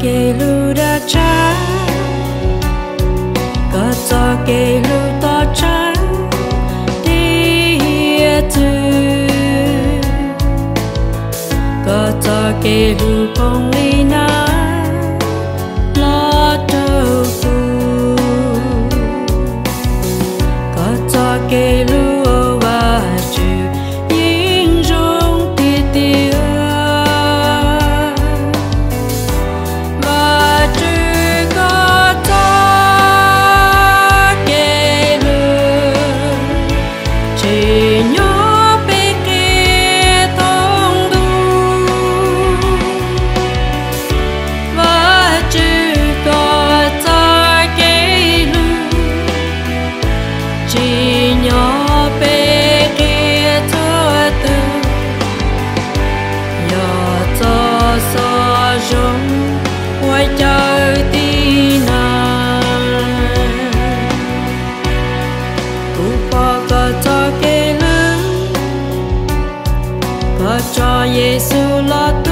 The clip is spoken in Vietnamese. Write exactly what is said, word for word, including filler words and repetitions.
kê lu đã cha có cho kê lu to cha đi từ có cho kê lu phong ly na lo trâu phu có cho kê lu và chữ yên rong tia tia và chữ có cho kê lu chỉ nhớ bên kia thông du và chữ có cho kê lu chỉ nhớ bên kia thua tư giờ cho so rong quay chơi tí nàng cụ bỏ có cho kê lớn có cho Giêsu lo tu